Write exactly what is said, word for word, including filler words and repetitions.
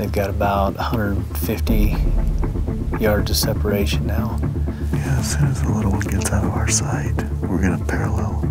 They've got about one hundred fifty yards of separation now. Yeah, as soon as the little one gets out of our sight, we're gonna parallel